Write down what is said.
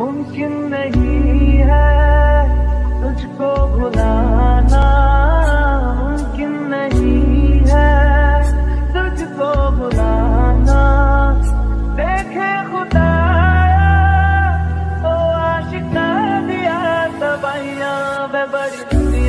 मुमकिन नहीं है तुझको भुलाना, मुमकिन नहीं है तुझको भुलाना। देखे खुदाया ओ आशिका दिया तबाहियां वे बड़ी